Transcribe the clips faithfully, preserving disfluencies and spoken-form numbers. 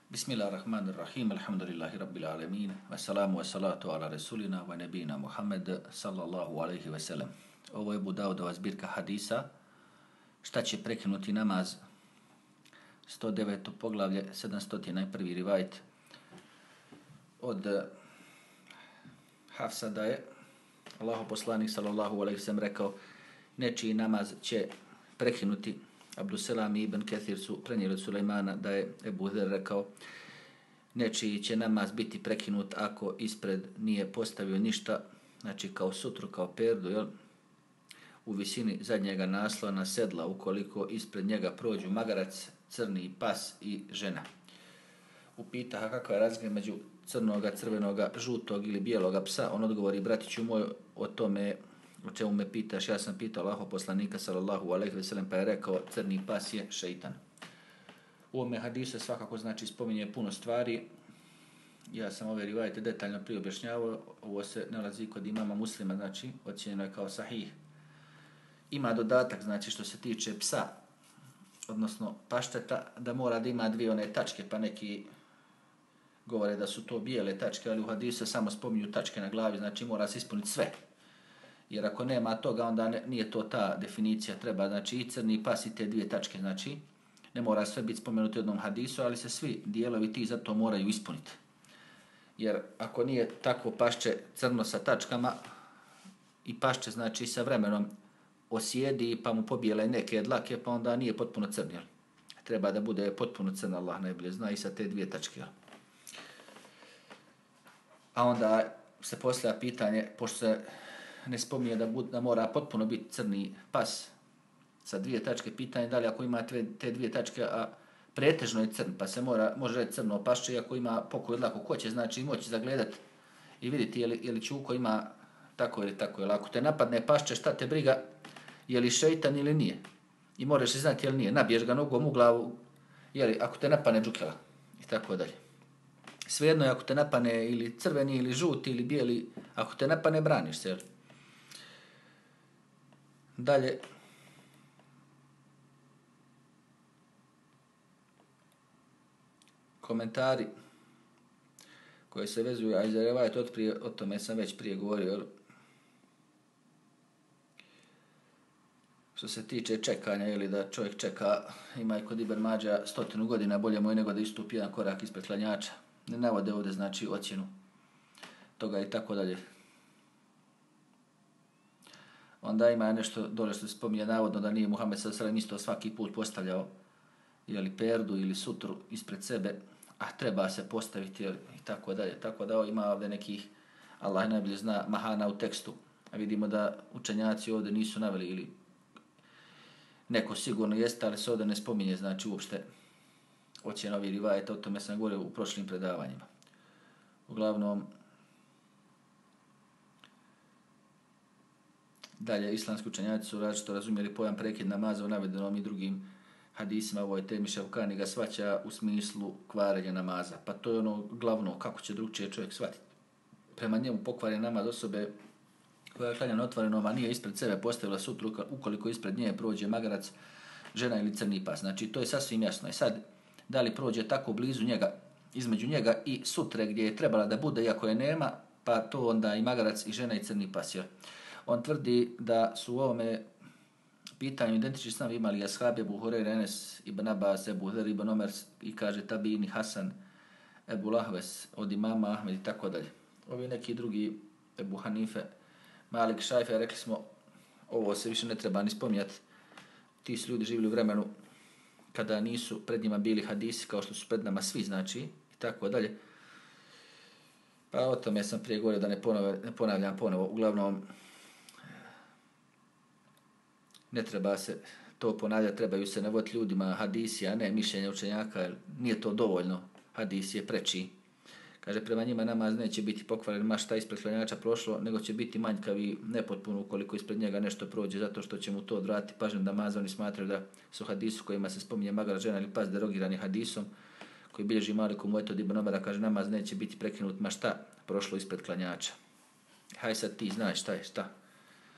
Bismillahirrahmanirrahim, alhamdulillahi rabbil alamin, wassalamu wassalatu ala rasulina wa nebina Muhammed sallallahu alaihi wasallam. Ovo je Ebu Daudova zbirka hadisa, šta će prekinuti namaz, sto deveto poglavlje, sedamsto prvi rivajt od Hafsa da je Allahu poslanik sallallahu alaihi wasallam rekao, nečiji namaz će prekinuti. Abduselam i Ibn Kathir su prenijeli od Sulejmana da je Ebu Zer rekao, nečiji će namaz biti prekinut ako ispred nije postavio ništa, znači kao sutru, kao perdu, jel? U visini zadnjega naslona sedla, ukoliko ispred njega prođu magarac, crni pas i žena. Upita kakva je razlika među crnoga, crvenoga, žutog ili bijeloga psa, on odgovori, bratiću moj, o tome o čemu me pitaš, ja sam pitao Allahov poslanika sallallahu alejhi ve sellem, pa je rekao, crni pas je šeitan. U ovome hadisu svakako znači spominje puno stvari. Ja sam ove rivajete detaljno prije objašnjavao, ovo se nalazi kod imama Muslima, znači ocjenjeno je kao sahih. Ima dodatak, znači što se tiče psa, odnosno pašteta, da mora da ima dvije one tačke, pa neki govore da su to bijele tačke, ali u hadisu se samo spominju tačke na glavi, znači mora se ispuniti sve. Jer ako nema toga, onda ne, nije to ta definicija, treba, znači i crni pas i te dvije tačke, znači ne mora sve biti spomenuti u jednom hadisu, ali se svi dijelovi ti zato moraju ispuniti. Jer ako nije tako pašće crno sa tačkama i pašće, znači sa vremenom osjedi pa mu pobijele neke dlake, pa onda nije potpuno crn, jel? Treba da bude potpuno crn, Allah najbolje zna, i sa te dvije tačke, jel? A onda se postavlja pitanje, pošto se ne spominje da, bud, da mora potpuno biti crni pas sa dvije tačke, pitanje da li ako ima te, te dvije tačke, a pretežno je crn, pa se mora, može reći crno pašće, i ako ima pokoj dlaku koće, znači moći zagledati i vidjeti je li, je li čuko ima tako ili tako. Jer ako te napadne pašće, šta te briga, je li šeitan ili nije. I moraš se znati je li nije. Nabiješ ga nogom u glavu, je li, ako te napadne džukela i tako dalje. Svejedno je ako te napadne ili crveni ili žuti ili bijeli, ako te napadne braniš se, jel? Dalje, komentari koji se vezuju, a iz rivajat od prije, o tome sam već prije govorio, jel? Što se tiče čekanja, ili da čovjek čeka, ima i kod Ibn Mađa stotinu godina, bolje mu je nego da istupi jedan korak ispred klanjača. Ne navode ovdje, znači, ocjenu toga i tako dalje. Onda ima nešto dole što se spominje navodno da nije Muhammed sallallahu alejhi ve sellem isto svaki put postavljao jeli perdu ili sutru ispred sebe, a treba se postaviti, jeli, i tako dalje. Tako da ima ovdje nekih, Allah najbolje zna, mahana u tekstu. A vidimo da učenjaci ovdje nisu naveli, ili neko sigurno jeste, ali se ovdje ne spominje, znači uopšte ocjena ovih rivajeta, o tome sam govorio u prošlim predavanjima. Uglavnom, dalje, islamski učenjaci su različito razumjeli pojam prekid namaza u navedenom i drugim hadisima. Ovo je temi Ševkani ga shvaća u smislu kvarenja namaza. Pa to je ono glavno, kako će drugčije čovjek shvatiti. Prema njemu pokvaren namaz osobe koja je klanja na otvorenom, a nije ispred sebe postavila sutru, ukoliko ispred nje prođe magarac, žena ili crni pas. Znači to je sasvim jasno. I sad, da li prođe tako blizu njega, između njega i sutre gdje je trebala da bude, iako je nema, pa to onda i magarac i žena i crni pas, jel? On tvrdi da su u ovome pitanju identični stav imali ashabi Ebu Hurajra, Enes ibn Abbas, Ebu Zer ibn Omer, i kaže Tabini, Hasan, Ebu Lahves, od imama Ahmed i tako dalje. Ovi neki drugi, Ebu Hanife, Malik, Šajfe, rekli smo, ovo se više ne treba ni spominjati. Ti su ljudi živjeli u vremenu kada nisu pred njima bili hadisi kao što su pred nama svi, znači, i tako dalje. Pa o tome sam prije govorio da ne, ponove, ne ponavljam ponovo. Uglavnom, ne treba se to ponavljati, trebaju se navoditi ljudima hadisi, a ne mišljenja učenjaka, jer nije to dovoljno. Hadis je preči. Kaže, prema njima namaz neće biti pokvaren ma šta ispred klanjača prošlo, nego će biti manjkav i nepotpun ukoliko ispred njega nešto prođe, zato što će mu to odvratiti pažnju namaza. Oni smatraju da su hadisu kojima se spominje magarac, žena ili pas derogirani hadisom, koji bilježi Maliku Muetod ibn Omera, kaže, namaz neće biti prekinut ma šta prošlo ispred klanjača. Haj sad ti znaš šta je, šta?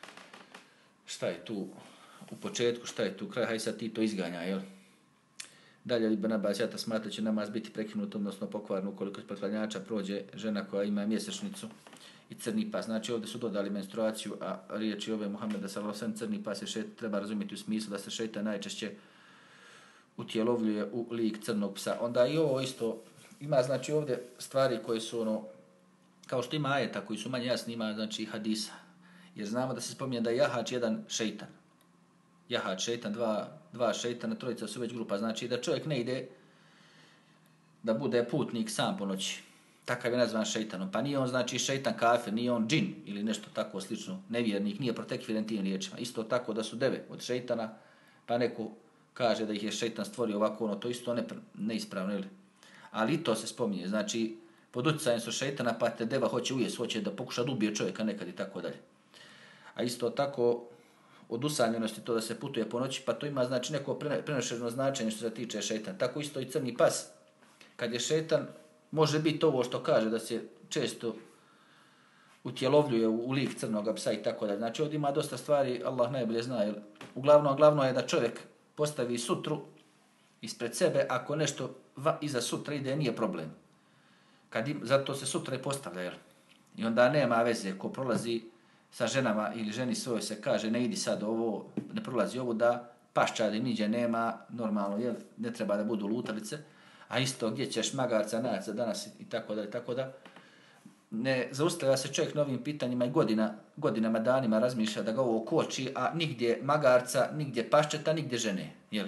Šta je tu u početku, šta je tu kraj, haj sad ti to izganja, jel? Dalje Ibn Abbas jata smatra će namaz biti prekinut, odnosno pokvaren ukoliko ispred klanjača prođe žena koja ima mjesečnicu i crni pas. Znači ovdje su dodali menstruaciju, a riječi ove Muhameda sallallahu alejhi ve sellem crni pas je šet, treba razumjeti u smislu da se šejtan najčešće utjelovljuje u lik crnog psa. Onda i ovo isto ima, znači ovdje stvari koje su ono, kao što ima ajeta koji su manje jasni, ima znači hadisa. Jer znamo da se spominje da je jahač jedan šejtan. Jahač šejtan, dva, dva šejtana, trojica su već grupa. Znači da čovjek ne ide da bude putnik sam po noći. Takav je nazvan šejtanom. Pa nije on znači šejtan kafir, nije on džin ili nešto tako slično. Nevjernik, nije protekviren tim riječima. Isto tako da su deve od šejtana, pa neko kaže da ih je šejtan stvorio ovako, ono, to isto ne, neispravno, ili? Ali i to se spominje. Znači, pod utjecajem su šejtana, pa te deva hoće ujest, hoće da pokuša da ubije čovjeka nekad i tako dalje. A isto tako, od usamljenosti to da se putuje po noći, pa to ima znači neko prenošeno značenje što se tiče šejtana. Tako isto i crni pas. Kad je šejtan, može biti ovo što kaže da se često utjelovljuje u lik crnog psa i tako dalje. Znači ovdje ima dosta stvari, Allah najbolje zna. Jer uglavnom, glavno je da čovjek postavi sutru ispred sebe, ako nešto va, iza sutra ide, nije problem. Kad im, zato se sutra i postavlja. Jer? I onda nema veze ko prolazi sa ženama ili ženi svojoj se kaže ne idi sad ovo, ne prolazi ovo, da paščadi niđe nema, normalno, jel, ne treba da budu lutalice, a isto gdje ćeš magarca naći danas i tako da, i tako da. Ne zaustavlja se čovjek na ovim pitanjima i godina, godinama, danima razmišlja da ga ovo koči, a nigdje magarca, nigdje paščeta, nigdje žene, jel?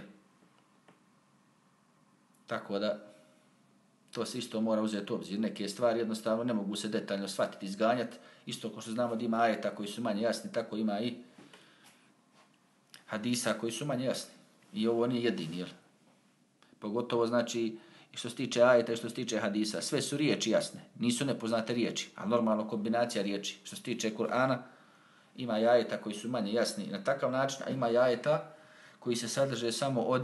Tako da, to se isto mora uzeti u obzir. Neke stvari jednostavno ne mogu se detaljno shvatiti, izganjati. Isto kao što znamo da ima ajeta koji su manje jasni, tako ima i hadisa koji su manje jasni. I ovo nije jedini, jel? Pogotovo znači i što se tiče ajeta i što se tiče hadisa. Sve su riječi jasne, nisu nepoznate riječi, a normalno kombinacija riječi. Što se tiče Kur'ana, ima i ajeta koji su manje jasni na takav način, a ima i ajeta koji se sadrže samo od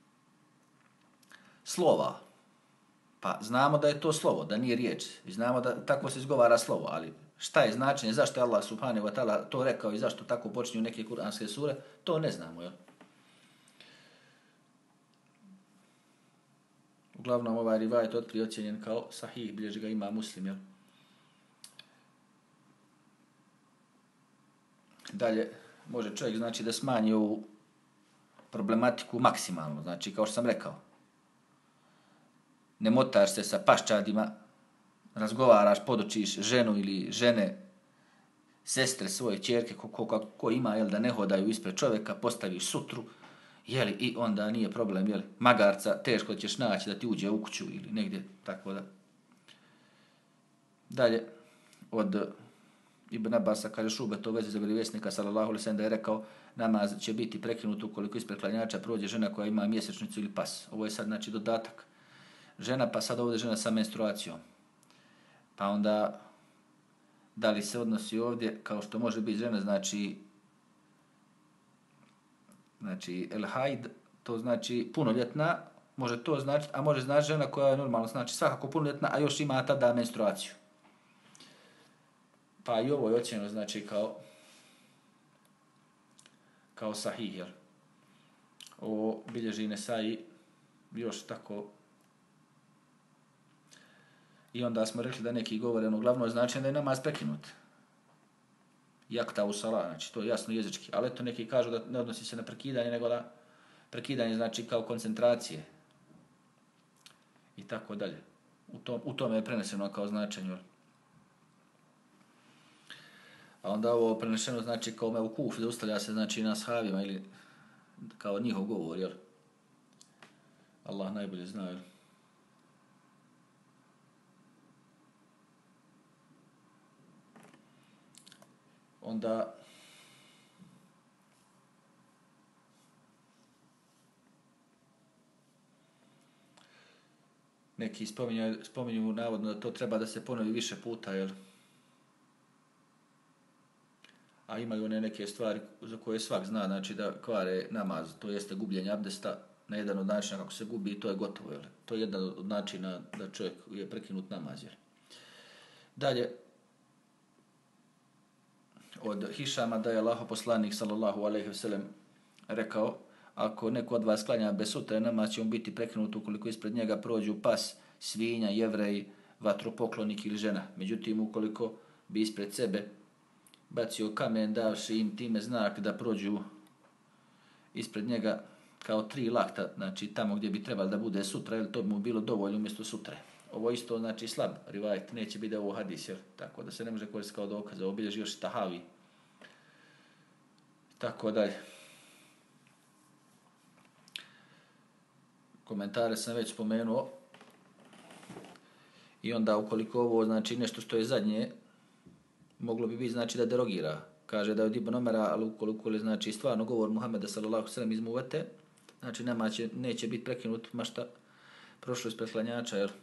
slova. Pa znamo da je to slovo, da nije riječ. I znamo da tako se izgovara slovo, ali šta je značenje, zašto je Allah subhanahu wa ta'ala to rekao i zašto tako počinju neke kuranske sure, to ne znamo, jel? Uglavnom ovaj rivajet otprije ocjenjen kao sahih, bilježi ga ima Muslim, jel? Dalje, može čovjek znači da smanji ovu problematiku maksimalno, znači kao što sam rekao. Ne motaš se sa paščadima, razgovaraš, podučiš ženu ili žene, sestre svoje ćerke, ko, ko, ko, ko ima, jel, da ne hodaju ispred čovjeka, postaviš sutru, jeli, i onda nije problem, jeli, magarca, teško ćeš naći da ti uđe u kuću ili negdje, tako da. Dalje, od Ibn Abasa kaže Šubet u vezi za vjerovjesnika sallallahu alejhi ve sellem da je rekao namaz će biti prekinut ukoliko ispred klanjača prođe žena koja ima mjesečnicu ili pas. Ovo je sad znači dodatak. Žena, pa sad ovdje žena sa menstruacijom. Pa onda, da li se odnosi ovdje, kao što može biti žena, znači, znači, el haid, to znači punoljetna, može to znači, a može znači žena koja je normalno, znači svakako punoljetna, a još ima tada menstruaciju. Pa i ovo je ocjeno, znači, kao, kao sahih, jer ovo bilježi Nesai još tako. I onda smo rekli da neki govore, ono glavno znači da je namaz prekinut. Jakta u sala, znači to je jasno jezički. Ali to neki kažu da ne odnosi se na prekidanje, nego da prekidanje znači kao koncentracije. I tako dalje. U, tom, u tome je preneseno kao značenje. A onda ovo prenešeno znači kao me u kuf, da ustavlja se znači na ashabima ili kao njihov govor, jer Allah najbolje zna, jer onda neki spominju, spominju navodno da to treba da se ponovi više puta, jer a imaju one neke stvari za koje svak zna, znači da kvare namaz, to jeste gubljenje abdesta na jedan od načina kako se gubi i to je gotovo, jer to je jedan od načina da čovjek je prekinut namaz, jer dalje od Hišama da je Allahov poslanik sallallahu alejhi ve sellem rekao ako neko od vas klanja bez sutre, namaz će mu biti prekinut ukoliko ispred njega prođu pas, svinja, jevrej, vatropoklonik ili žena. Međutim, ukoliko bi ispred sebe bacio kamen, davši im time znak da prođu ispred njega kao tri lakta, znači tamo gdje bi trebalo da bude sutra, ili to bi mu bilo dovoljno umjesto sutre. Ovo isto znači slab rivajet, neće biti da ovo hadis, jer tako da se ne može koristiti kao dokaz. Ovo bilježi još Tahavi. Tako dalje. Komentare sam već spomenuo. I onda ukoliko ovo znači nešto što je zadnje, moglo bi biti znači da derogira. Kaže da je od Ibn Omara, ali ukoliko je znači stvarno govor Muhameda sallallahu alejhi ve sellem iz Muvete, znači nama će, neće biti prekinut mašta prošlo ispred klanjača, jer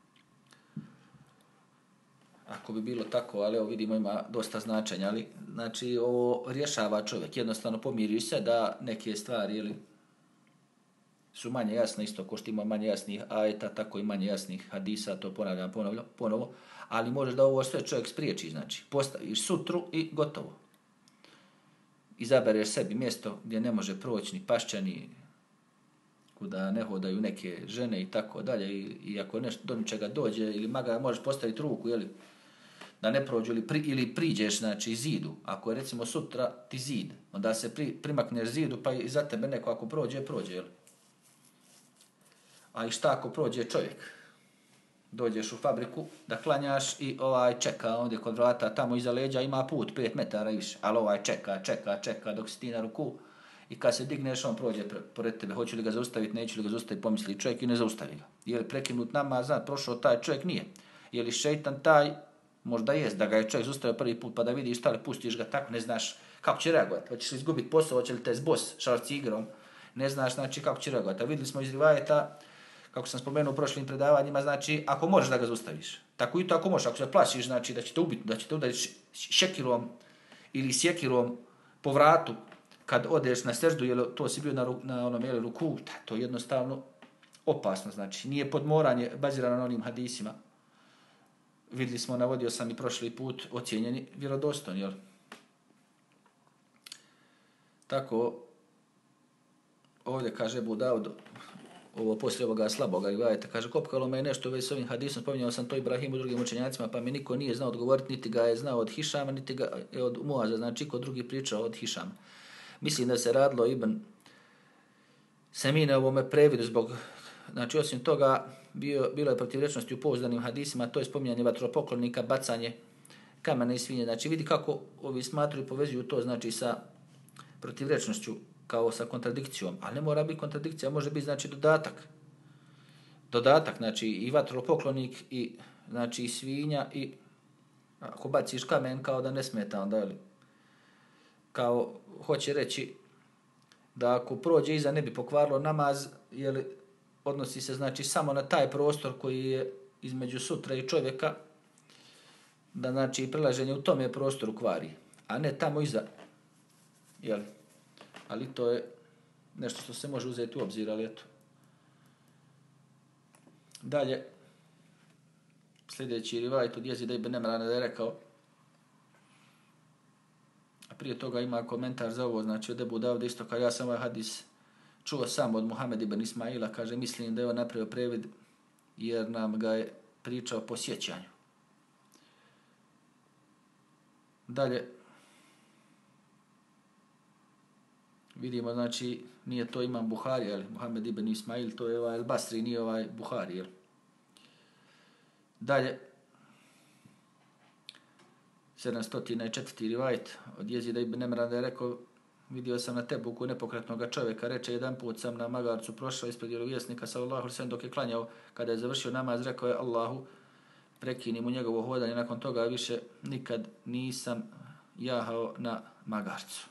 ako bi bilo tako, ali evo vidimo ima dosta značenja, ali znači ovo rješava čovjek, jednostavno pomiri se da neke stvari ili su manje jasne, isto ko što ima manje jasnih ajeta, tako i manje jasnih hadisa, to ponavljam ponovno, ponovo, ali možeš da ovo sve čovjek spriječi, znači postaviš sutru i gotovo. Izabereš sebi mjesto gdje ne može proći ni pašćani, kuda ne hodaju neke žene i tako dalje, i, i ako nešto do ničega dođe, ili maga možeš postaviti ruku, jeli, da ne prođu, ili, pri, ili priđeš, znači, zidu. Ako je, recimo, sutra ti zid, onda se pri, primakneš zidu, pa i za tebe neko ako prođe, prođe, jeli. A i šta ako prođe čovjek? Dođeš u fabriku da klanjaš i ovaj čeka ovdje kod vrata, tamo iza leđa ima put pet metara i više, ali ovaj čeka, čeka, čeka dok si ti na ruku i kad se digneš on prođe pored tebe. Hoću li ga zaustaviti, neću li ga zaustaviti, pomisli čovjek i ne zaustavi ga. Je li prekinut namaz, zna, prošao taj čovjek, nije. Je li šeitan taj, možda jest, da ga je čovjek zaustavio prvi put pa da vidiš šta li pustiš ga tako, ne znaš kako će reagovati. Hoćeš li izgubiti posao, hoće li te zbos šalci igrom, ne znaš znači kako će reagovati. A vidjeli smo iz rivajeta, kako sam spomenuo u prošlim predavanjima, znači ako možeš da ga zaustaviš. Tako i to ako možeš, ako se plašiš, znači da će te ubiti, da će te udariti šekirom ili sjekirom po vratu kad odeš na seždu, jer to si bio na, na onom jeli, ruku, to je jednostavno opasno, znači nije podmoranje bazirano na onim hadisima. Vidjeli smo, navodio sam i prošli put, ocijenjeni vjerodostojni, jel? Tako, ovdje kaže Ebu Davud, ovo poslije ovoga slaboga rivajeta, kaže, kopkalo me je nešto već s ovim hadisom, spominjao sam to Ibrahimu i drugim učenjacima, pa mi niko nije znao odgovoriti, niti ga je znao od Hišama, niti ga je od Muaza, znači kod drugi pričao od Hišama. Mislim da se radilo Ibn Semine ovome previdu zbog, znači osim toga, bio, bilo je protivrečnosti u pouzdanim hadisima, to je spominjanje vatropoklonika, bacanje kamena i svinje, znači vidi kako ovi smatruju i povezuju to, znači sa protivrečnošću, kao sa kontradikcijom, ali ne mora biti kontradikcija, može biti znači dodatak. Dodatak, znači i vatropoklonik i znači i svinja i ako baciš kamen kao da ne smeta onda, jeli? Kao hoće reći da ako prođe iza ne bi pokvarilo namaz, jeli, odnosi se znači samo na taj prostor koji je između sutra i čovjeka, da znači prelaženje u tome prostoru kvari, a ne tamo iza, jeli? Ali to je nešto što se može uzeti u obzir, ali eto. Dalje, sljedeći rivajt od Jezida ibn Emrana da je rekao, a prije toga ima komentar za ovo, znači od Ebu Davda isto kao ja sam ovaj hadis čuo sam od Muhammed ibn Ismaila, kaže, mislim da je on napravio previd jer nam ga je pričao po sjećanju. Dalje, vidimo, znači, nije to imam Buhari, ali Muhammed ibn Ismail, to je ovaj El-Basri, nije ovaj Buhari, jel? Dalje, sedamsto četvrti rivajt od Jezida ibn Emrana da je rekao, vidio sam na Tebuku nepokretnog čovjeka, reče, jedan put sam na magarcu prošao ispred vjerovjesnika, sallallahu alejhi ve sellem, dok je klanjao, kada je završio namaz, rekao je Allahu, prekini mu njegovo hodanje, nakon toga više nikad nisam jahao na magarcu.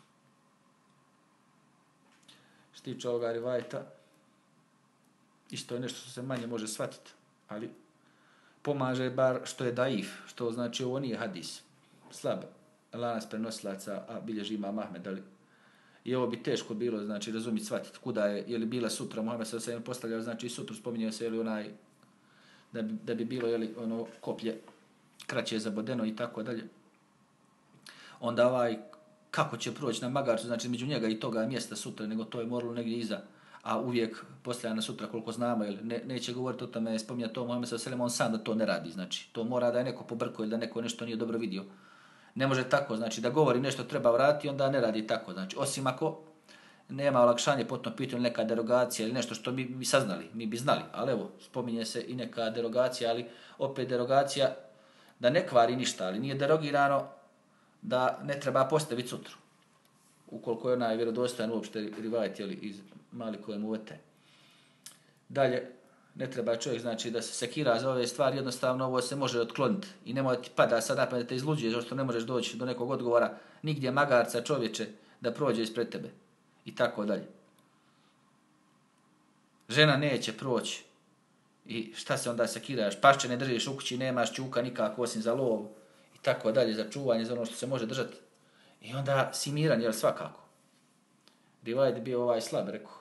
Što tiče ovoga rivajta, isto je nešto što se manje može shvatiti, ali pomaže bar što je daif, što znači ovo nije hadis, slab lanac prenosilaca, a bilježi imam Ahmed, ali i ovo bi teško bilo, znači, razumjeti, shvatiti kuda je, je li bila sutra, Muhammed se sve postavljao, znači, sutru spominjao se, je li onaj, da bi, da bi bilo, je li, ono, koplje kraće zabodeno i tako dalje. Onda ovaj kako će proći na magarcu, znači među njega i toga mjesta sutra, nego to je moralo negdje iza, a uvijek poslije na sutra koliko znamo, ili ne, neće govoriti o tome, spominja to Muhammed sallallahu alejhi ve sellem, on sam da to ne radi, znači to mora da je neko pobrkao ili da neko nešto nije dobro vidio. Ne može tako, znači da govori nešto treba vratiti, onda ne radi tako, znači osim ako nema olakšanje po tom pitanju, neka derogacija ili nešto što mi bi saznali, mi bi znali, ali evo, spominje se i neka derogacija, ali opet derogacija da ne kvari ništa, ali nije derogirano da ne treba postaviti sutru. Ukoliko je onaj vjerodostojan uopšte rivajet iz Malikove muvete. Dalje, ne treba čovjek znači da se sekira za ove stvari, jednostavno ovo se može otkloniti. I nemoj ti pada sad napad da te izluđuje, zato što ne možeš doći do nekog odgovora nigdje magarca čovječe da prođe ispred tebe. I tako dalje. Žena neće proći. I šta se onda sekiraš? Pašće ne držiš u kući, nemaš čuka nikako osim za lov. I tako dalje, za čuvanje, za ono što se može držati. I onda si miran, jel svakako. Rivajet je bio ovaj slab, rekao.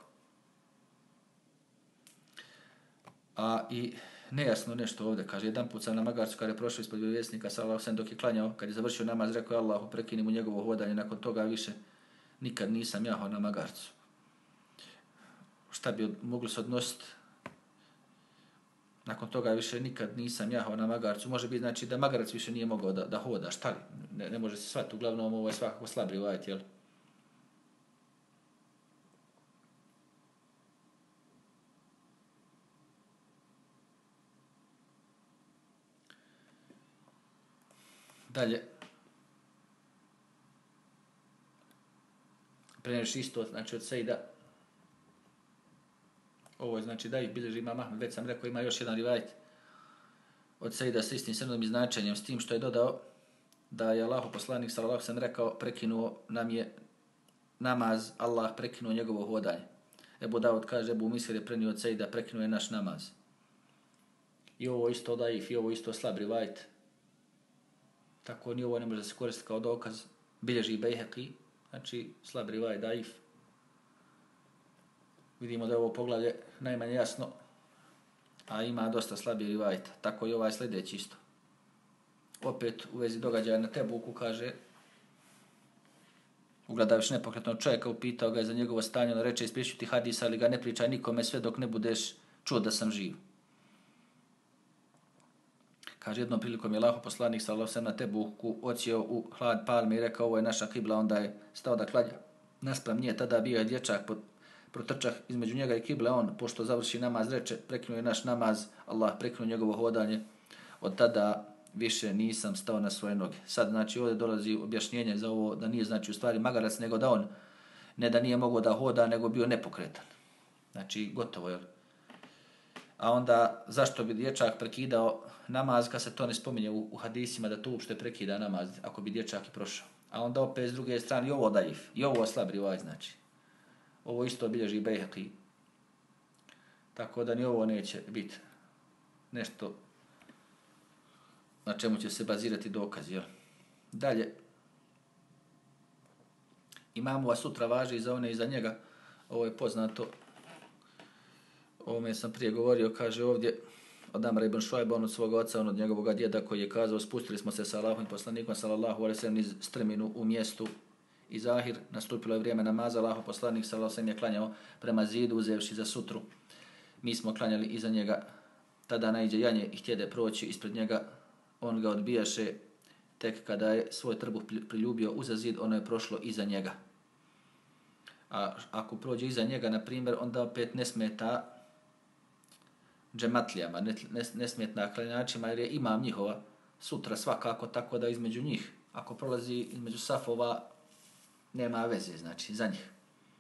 A i nejasno nešto ovdje, kaže, jedan put sam na magarcu kada je prošao ispod vjerovjesnika, sallallahu alejhi ve sellem, dok je klanjao, kad je završio namaz, rekao je Allahu, prekini mu njegovo hodanje, nakon toga više nikad nisam jahao na magarcu. Šta bi moglo se odnositi? Nakon toga više nikad nisam jahao na magarcu. Može biti znači da magarac više nije mogao da, da hoda. Šta li? Ne, ne može se shvatiti. Uglavnom ovo je svakako slab rivajet, jel? Dalje. Preneš isto, znači od Sejda. Ovo je znači da ih bilježi Imam Ahmed, već sam rekao ima još jedan rivajet od Sejda s istim srednom i značenjem, s tim što je dodao da je Allahu poslanik sallallahu alejhi ve sellem rekao prekinuo nam je namaz, Allah prekinuo njegovo hodanje. Ebu Davud kaže, Ebu Misir je prenio od Sejda, prekinuo je naš namaz. I ovo isto daif, i ovo isto slab rivajet. Tako ni ovo ne može da se koristiti kao dokaz. Bilježi Bejheqi, znači slab rivajet daif. Vidimo da je ovo poglavlje najmanje jasno, a ima dosta slabih rivajeta. Tako i ovaj sljedeći isto. Opet u vezi događaja na Tebuku kaže, ugledavajući nepokretnog čovjeka, upitao ga je za njegovo stanje, ono reče, ispriču ti hadisa, ali ga ne pričaj nikome sve dok ne budeš čuo da sam živ. Kaže, jednom prilikom je Allahov poslanik sallallahu alejhi ve sellem na Tebuku odsjeo u hlad palme i rekao, ovo je naša kibla, onda je stao da klanja. Naspram nje tada bio je dječak pod protrčah između njega i kible, on, pošto završi namaz, reče, prekinuo je naš namaz, Allah prekinuo njegovo hodanje, od tada više nisam stao na svoje noge. Sad, znači, ovdje dolazi objašnjenje za ovo, da nije, znači, u stvari magarac, nego da on, ne da nije mogao da hoda, nego bio nepokretan. Znači, gotovo, jel? A onda, zašto bi dječak prekidao namaz, kad se to ne spominje u, u hadisima, da to uopšte prekida namaz, ako bi dječak i prošao. A onda opet s druge strane, i ovo daif, i ovo slab rivaj, znači. Ovo isto bilježi Bejheqi. Tako da ni ovo neće biti nešto na čemu će se bazirati dokaz. Jel? Dalje. Imamova sutra važi za one i za njega. Ovo je poznato. O ovome sam prije govorio. Kaže ovdje od Amra ibn Šuajba, on od svoga oca, on od njegovog djeda koji je kazao, spustili smo se sa Allahom i poslanikom sallallahu alejhi ve sellem iz streminu u mjestu i Zahir, nastupilo je vrijeme namaza, Allahov poslanik sallallahu alejhi ve sellem je klanjao prema zidu uzevši za sutru. Mi smo klanjali iza njega. Tada naiđe janje i htjede proći ispred njega. On ga odbijaše, tek kada je svoj trbuh priljubio uza zid, ono je prošlo iza njega. A ako prođe iza njega, na primjer, onda opet ne smeta džematlijama, ne, ne, ne smeta klanjačima, jer je imam njihova sutra svakako, tako da između njih, ako prolazi između safova, nema veze, znači, za njih.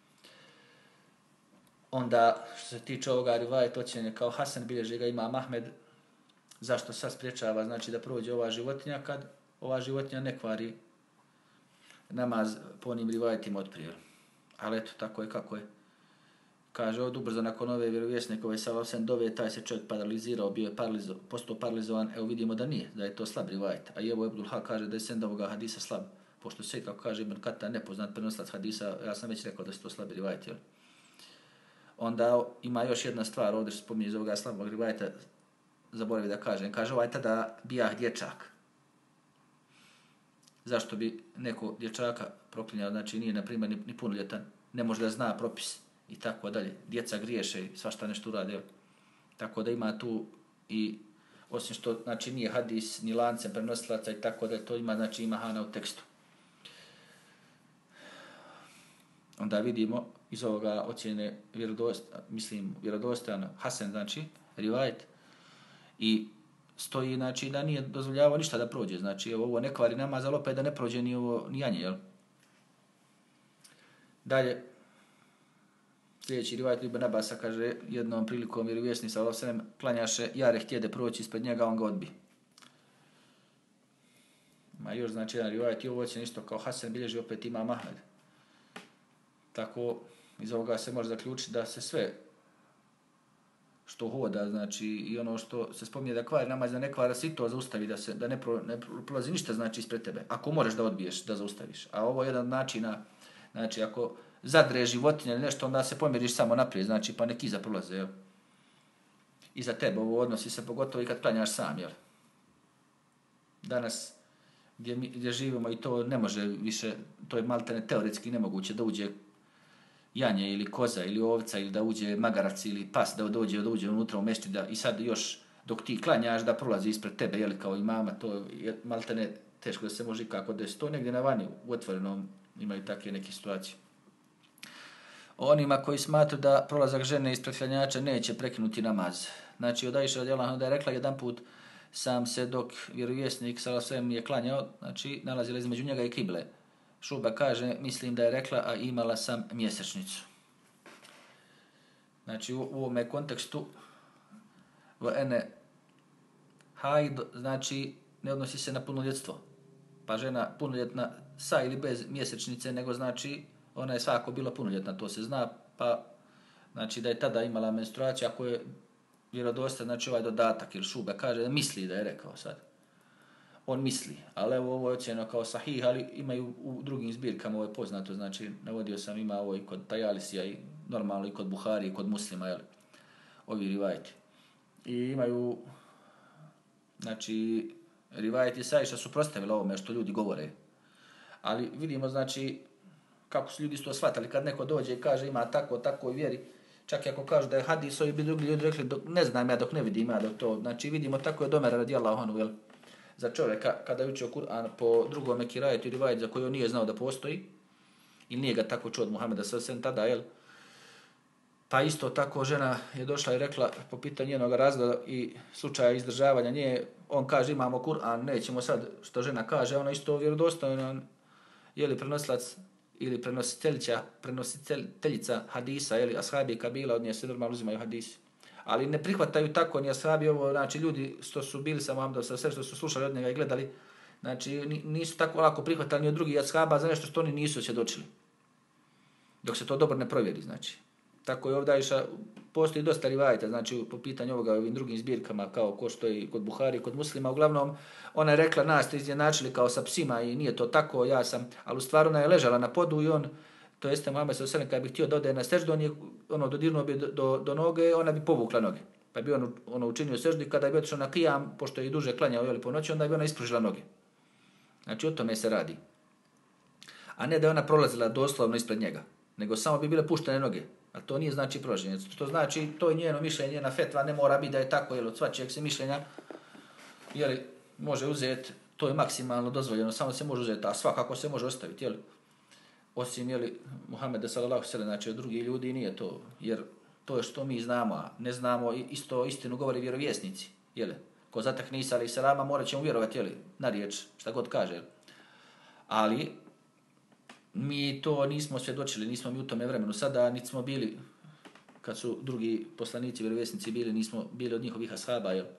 Onda, što se tiče ovoga rivajeta, ocjenje kao Hasan, bilježi ga Imam Ahmed, zašto sad spriječava, znači, da prođe ova životinja, kad ova životinja ne kvari namaz po onim rivajetima od prije. Ali eto, tako je kako je. Kaže, ovdje ubrzo nakon ove vjerovjesnikove sallallahu alejhi ve sellem dove, taj se čovjek paralizirao, bio je paralizo, postao paralizovan, evo vidimo da nije, da je to slab rivajet. A evo Ibnul Hak kaže da je send ovoga hadisa slab, pošto se, kako kaže Ibn Kata, nepoznat prenoslac hadisa, ja sam već rekao da su to slabi rivajet, jel? Onda ima još jedna stvar, ovdje što spominje iz ovoga slabog rivajeta, zaboravim da kažem. Kaže, ovaj tada bijah dječak. Zašto bi neko dječaka proklinjao, znači nije, na primjer, ni, ni punoljetan, ne može da zna propis i tako dalje. Djeca griješe i svašta nešto urade. Tako da ima tu i, osim što znači nije hadis, ni lancem prenosilaca i tako dalje, to ima, znači ima hana u tekstu. Onda vidimo iz ovoga ocjene vjerodostojno, mislim, vjerodostojno Hasan, znači, rivajet, i stoji, znači, da nije dozvoljavao ništa da prođe. Znači, ovo ne kvari namaz, ali opet da ne prođe ni ovo, ni janje, jel? Dalje, sljedeći rivajet Ibn Abasa kaže, jednom prilikom vjerovjesnik sallallahu alejhi ve sellem klanjaše, jare htjede proći ispred njega, on ga odbi. Ma još, znači, jedan rivajet i ovo ocjene isto kao Hasan bilježi opet Imam Ahmed. Tako, iz ovoga se može zaključiti da se sve što hoda, znači, i ono što se spominje da kvari namaz, da ne kvara, si to zaustavi, da, se, da ne, pro, ne prolazi ništa, znači, ispred tebe. Ako možeš da odbiješ, da zaustaviš. A ovo je jedan način, znači, ako zadre životinje ili nešto, onda se pomiriš samo naprijed, znači, pa neki iza prolaze, jel? Iza tebe ovo odnosi se pogotovo i kad klanjaš sam, jel? Danas, gdje, mi, gdje živimo i to ne može više, to je maltene teoretski nemoguće da uđe janje ili koza ili ovca ili da uđe magarac ili pas da dođe, da uđe unutra u mešćida i sad još dok ti klanjaš da prolazi ispred tebe, jel, kao imama, to je maltene teško da se može kako desiti. To negdje na vani, u otvorenom, imaju takve neke situacije. Onima koji smatruju da prolazak žene ispred klanjača neće prekinuti namaz. Znači, od Aisha radijallahu anha da je rekla jedan put sam se dok vjerovjesnik sallallahu alejhi ve sellem je klanjao, znači nalazila između njega i kible. Šuba kaže, mislim da je rekla, a imala sam mjesečnicu. Znači, u, u ovome kontekstu v ene hajd, znači, ne odnosi se na punoljetstvo. Pa žena punoljetna sa ili bez mjesečnice, nego znači, ona je svako bila punoljetna, to se zna, pa znači da je tada imala menstruaciju, ako je vjerodostojno, znači ovaj dodatak, ili Šuba kaže da misli da je rekao sad. On misli, ali evo ovo je ocjeno kao sahih, ali imaju u drugim zbirkama, ovo je poznato, znači navodio sam, ima ovo i kod Tajalisija i normalno i kod Buhari i kod Muslima, jel, ovi rivajeti. I imaju, znači, rivajeti sa Aisha su prostavili ovome što ljudi govore. Ali vidimo, znači, kako su ljudi to shvatali, kad neko dođe i kaže ima tako, tako i vjeri, čak i ako kažu da je hadis, ovi bi drugi ljudi rekli, dok, ne znam ja dok ne vidim ja dok to, znači vidimo tako je Domera radijallahu anhu, jel, za čovjeka kada je učio Kur'an po drugome kirajetu i rivajet za koji on nije znao da postoji, ili nije ga tako čuo od Muhameda sallallahu alejhi ve sellem tada, jel? Pa isto tako žena je došla i rekla po pitanju njenog razloga i slučaja izdržavanja nje, on kaže imamo Kur'an, nećemo sad što žena kaže, ona isto vjerodostojno, je li prenosilac ili prenositeljica, prenositeljica hadisa, je li ashabi kabila, od nje se normalno uzimaju hadisi. Ali ne prihvataju tako ni ashabi ovo, znači ljudi što su bili sa Muhammedom sa sve što su slušali od njega i gledali, znači nisu tako lako prihvatali ni od drugih ashaba za nešto što oni nisu svjedočili. Dok se to dobro ne provjeri, znači. Tako je ovdje Aisha, postoji dosta rivajeta, znači po pitanju ovoga ovim drugim zbirkama, kao ko što je kod Buhari, kod Muslima, uglavnom ona je rekla nas ste izjednačili kao sa psima i nije to tako, ja sam, ali u stvari ona je ležala na podu i on, to jeste Muhammed sallallahu alejhi ve sellem kad bi htio da ode na seždu, on je ono dodirnuo bi do, do, do noge, ona bi povukla noge. Pa bi on ono učinio seždu i kada bi otišao na kijam, pošto je i duže klanjao jeli po noći, onda bi ona ispružila noge. Znači o tome se radi. A ne da je ona prolazila doslovno ispred njega, nego samo bi bile puštene noge. A to nije znači proženje. To znači, to je njeno mišljenje, njena fetva, ne mora biti da je tako, jel, od svačijeg se mišljenja, jel, može uzeti, to je maksimalno dozvoljeno, samo se može uzeti, a svakako se može ostaviti, jel, osim, jel, Muhammeda sallallahu alejhi ve sellem, znači od drugih ljudi nije to, jer to je što mi znamo, a ne znamo, isto istinu govori vjerovjesnici, jel, ko zatakne Isa alejhi selama, morat ćemo vjerovati, jel, na riječ, šta god kaže, jel, ali mi to nismo svjedočili, nismo mi u tome vremenu. Sada niti smo bili, kad su drugi poslanici, vjerovjesnici bili, nismo bili od njihovih ashaba, jel?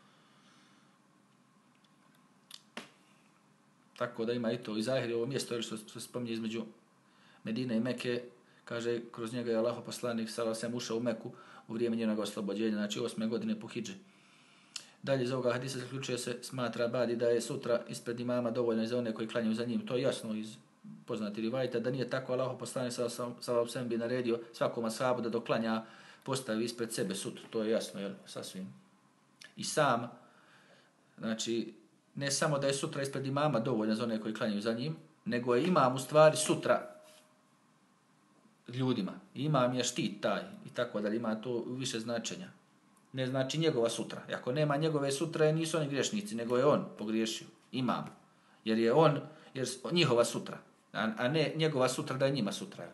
Tako da ima i to. I Zahir ovo mjesto, što se spominje između Medine i Mekke, kaže, kroz njega je Allahov poslanik, sallallahu alejhi ve sellem, ušao u Meku u vrijeme njenog oslobođenja, znači osme godine po hidži. Dalje iz ovoga hadisa zaključuje se, smatra Badi da je sutra ispred imama dovoljno i za one koji klanjaju za njim. To je jasno iz poznati rivajta, da nije tako Allahov poslanik sallallahu alejhi ve sellem bi naredio svakom ashabu da dok klanja postavi ispred sebe sutru. To je jasno, jel, sasvim. I sam, znači, ne samo da je sutra ispred imama dovoljno za one koji klanjaju za njim, nego je imam u stvari sutra ljudima. Imam je štit taj i tako dalje, ima to više značenja. Ne znači njegova sutra. I ako nema njegove sutra, nisu oni griješnici, nego je on pogriješio. Imam. Jer je on, jer njihova sutra. A, a ne njegova sutra da je njima sutra.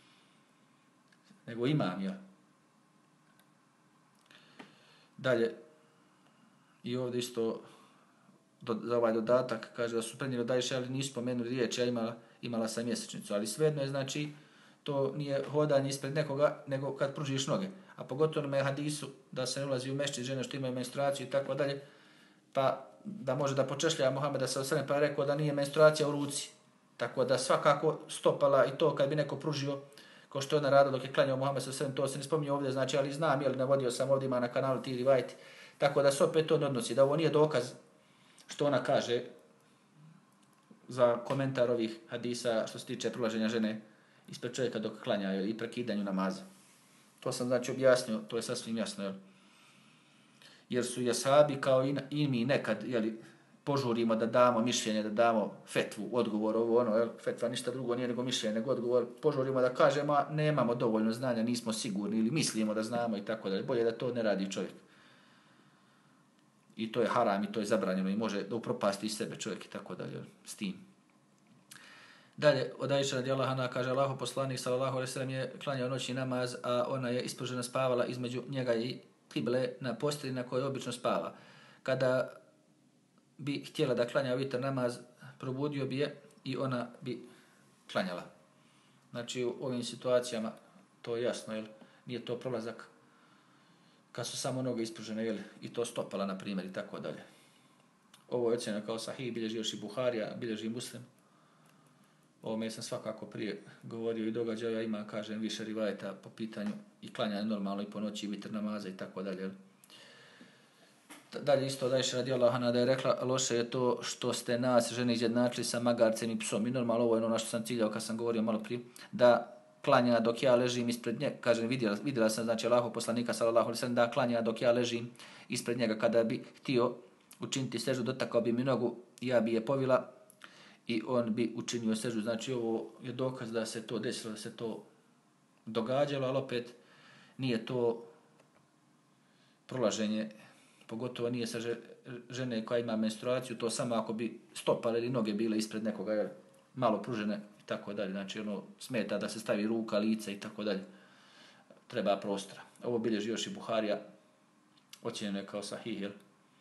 Nego imam ja. Dalje, i ovdje isto do, za ovaj dodatak kaže da su prenijeli da ali nisu spomenuli riječ, ja imala, imala sam mjesečnicu, ali svejedno je znači to nije hodanje ispred nekoga, nego kad pružiš noge. A pogotovo na hadisu da se ne ulazi u mešćid žene što imaju menstruaciju i tako dalje, pa da može da počešlja Muhameda sa osrem, pa je rekao da nije menstruacija u ruci. Tako da svakako stopala i to kad bi neko pružio, kao što je ona radila dok je klanjao Muhammed sa osrem, to se ne spominje ovdje, znači, ali znam, jel, navodio sam ovdje ima na kanalu ti rivajti. Tako da se opet to ne odnosi, da ovo nije dokaz što ona kaže za komentar ovih hadisa što se tiče prilaženja žene ispred čovjeka dok klanja jel, i prekidanju namaza. To sam znači objasnio, to je sasvim jasno. Jel? Jer su i ashabi kao i, i mi nekad jeli, požurimo da damo mišljenje, da damo fetvu, odgovor, ovo ono, jel? Fetva ništa drugo nije nego mišljenje, nego odgovor, požurimo da kažemo nemamo dovoljno znanja, nismo sigurni ili mislimo da znamo i tako dalje. Bolje da to ne radi čovjek. I to je haram i to je zabranjeno i može da upropasti i sebe čovjek i tako dalje s tim. Dalje, od Aisha radijallahu anha kaže Allahu poslanik sallallahu alejhi ve sellem je klanjao noćni namaz, a ona je ispružena spavala između njega i kible na postelji na kojoj obično spava. Kada bi htjela da klanja vitr namaz, probudio bi je i ona bi klanjala. Znači u ovim situacijama to je jasno, jel? Nije to prolazak kad su samo noge ispružene, jel? I to stopala, na primjer, i tako dalje. Ovo je ocjena kao sahih, bilježi još i Buharija, bilježi i Muslim. Ovome sam svakako prije govorio i događaja, ima, kažem, više rivajeta po pitanju i klanjanja normalno i po noći i vitr namaza i tako dalje. Dalje isto da je radijallahu anha da je rekla loše je to što ste nas žene izjednačili sa magarcem i psom. I normalno ovo je ono na što sam ciljao kad sam govorio malo prije, da klanja dok ja ležim ispred njega, kažem, vidjela, vidjela sam, znači, Allahov poslanika, sallallahu alejhi ve sellem, da klanja dok ja ležim ispred njega, kada bi htio učiniti seždu, dotakao bi mi nogu, ja bi je povila i on bi učinio seždu. Znači, ovo je dokaz da se to desilo, da se to događalo, ali opet nije to prolaženje, pogotovo nije sa žene koja ima menstruaciju, to samo ako bi stopale ili noge bile ispred nekoga, malo pružene, tako dalje, znači ono smeta da se stavi ruka, lice i tako dalje. Treba prostora. Ovo bilježi još i Buharija, ocjenjeno je kao sahih, jel?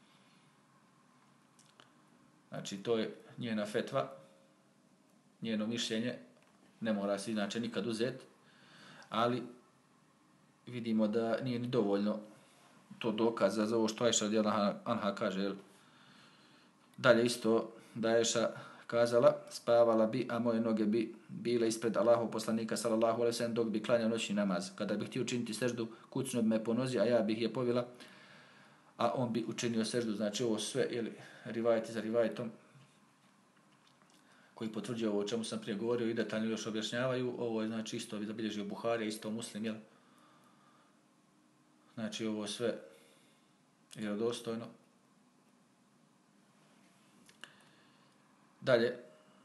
Znači to je njena fetva, njeno mišljenje, ne mora se inače nikad uzeti, ali vidimo da nije ni dovoljno to dokaza za ovo što Aisha radijallahu anha kaže, jel? Dalje isto da Aisha kazala, spavala bi, a moje noge bi bile ispred Allahov poslanika sallallahu alejhi ve sellem dok bi klanjao noćni namaz. Kada bi htio učiniti seždu, kucnuo bi me po nozi, a ja bih je povila, a on bi učinio seždu. Znači ovo sve, jeli, rivajeti za rivajetom, koji potvrđuje ovo o čemu sam prije govorio i detaljno još objašnjavaju. Ovo je znači isto zabilježio Buharija, isto Muslim, jel? Znači ovo sve vjerodostojno. Dalje,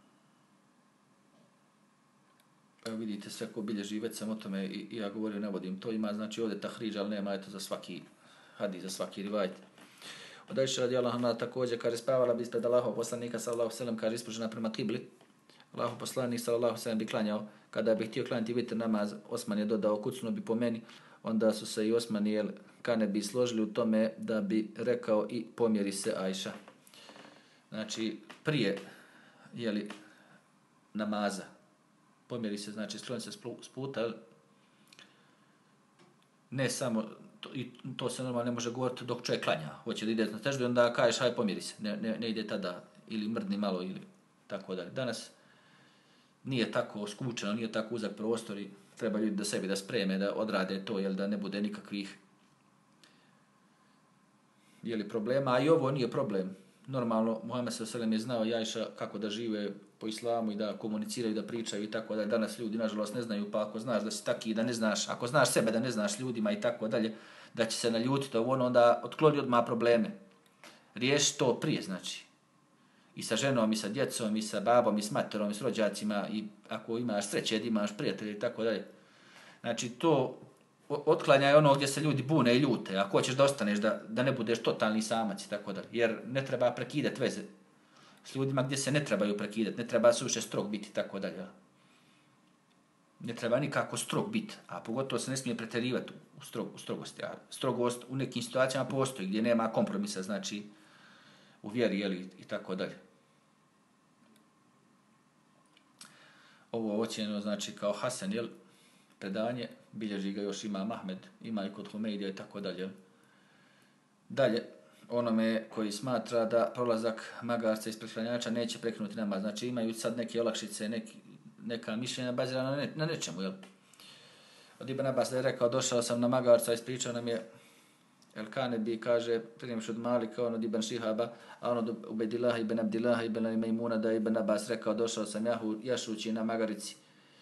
evo vidite sve ko bilježi, već sam o tome i, i ja govorio, ne vodim. To ima, znači ovdje tahriđ, ali nema eto za svaki hadis, za svaki rivajt. Od Aisha radijallahu anha također kaže spavala bi ispred Allahov poslanika sallallahu alejhi ve sellem, kaže ispružena prema kibli. Allahov poslanik sallallahu alejhi ve sellem bi klanjao, kada bi htio klanjati vitr namaz, Osman je dodao kucnuo bi po meni, onda su se i Osman i El Kane bi složili u tome da bi rekao i pomjeri se Aisha. Znači prije jeli, namaza, pomjeri se, znači skloni se s puta, ne samo, to, i to se normalno ne može govoriti dok čovjek klanja, hoće da ide na seždu i onda kažeš haj pomjeri se, ne, ne, ne ide tada, ili mrdni malo, ili tako dalje. Danas nije tako skučeno, nije tako uzak prostor i treba ljudi da sebi da spreme, da odrade to, jel, da ne bude nikakvih jeli, problema, a i ovo nije problem. Normalno, Muhammed sallallahu alejhi ve sellem je znao i Ajša kako da žive po islamu i da komuniciraju, da pričaju i tako dalje. Danas ljudi, nažalost, ne znaju, pa ako znaš da si taki da ne znaš, ako znaš sebe da ne znaš ljudima i tako dalje, da će se naljutiti ovo, onda otkloni odmah probleme. Riješi to prije, znači. i sa ženom, i sa djecom, i sa babom, i s materom, i s rođacima, i ako imaš sreće, da imaš prijatelje i tako dalje. Znači, to otklanjaj ono gdje se ljudi bune i ljute, ako hoćeš da ostaneš, da, da ne budeš totalni samac i tako dalje. Jer ne treba prekidati veze s ljudima gdje se ne trebaju prekidati, ne treba suviše strog biti i tako dalje. Ne treba nikako strog biti, a pogotovo se ne smije preterivati u, strog, u strogosti. A strogost u nekim situacijama postoji gdje nema kompromisa, znači u vjeri, jeli, i tako dalje. Ovo ocjenjeno znači kao Hasan, jel, predanje, bilježi ga još ima Ahmed, ima i kod Humeidija i tako dalje. Dalje, onome koji smatra da prolazak magarca ispred klanjača neće prekinuti namaz. Znači imaju sad neke olakšice, neki, neka mišljenja bazirana na, ne, na nečemu, jel? Od Ibn Abbas da je rekao, došao sam na magarca, ispričao nam je El Kanebi, kaže, primješ od Malika, on od Ibn Šihaba, a on od Ubedillaha ibn Abdillaha ibn Maimuna, da je Ibn Abbas rekao, došao sam jahu, jašući na magarici.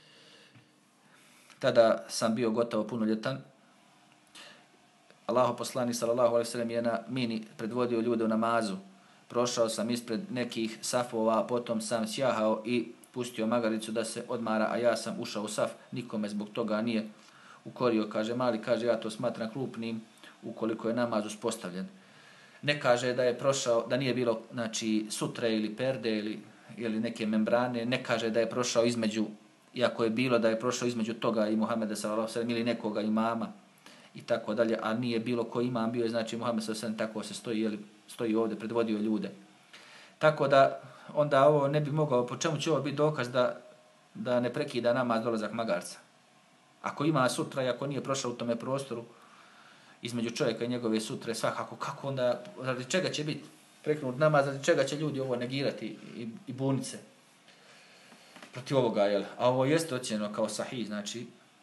Tada sam bio gotovo punoljetan. Allaho poslanik sallallahu alejhi ve sellem je na mini predvodio ljude u namazu. Prošao sam ispred nekih safova, potom sam sjahao i pustio magaricu da se odmara, a ja sam ušao u saf, nikome zbog toga nije ukorio, kaže Mali, kaže ja to smatram krupnim ukoliko je namaz uspostavljen. Ne kaže da je prošao, da nije bilo znači sutre ili perde ili, ili neke membrane, ne kaže da je prošao između, iako je bilo da je prošao između toga i Muhameda sallallahu alejhi ve sellem ili nekoga imama i tako dalje, a nije bilo ko imam bio, znači Muhammed sallallahu alejhi ve sellem tako se stoji, jeli, stoji ovdje, predvodio ljude. Tako da onda ovo ne bi mogao, po čemu će ovo biti dokaz da, da ne prekida namaz dolazak magarca. Ako ima sutra i ako nije prošao u tome prostoru između čovjeka i njegove sutre, svakako, kako onda, radi čega će biti prekinut namaz, radi čega će ljudi ovo negirati i, i bunit se protiv ovoga, jel? A ovo jeste ocjenjeno kao sahih, znači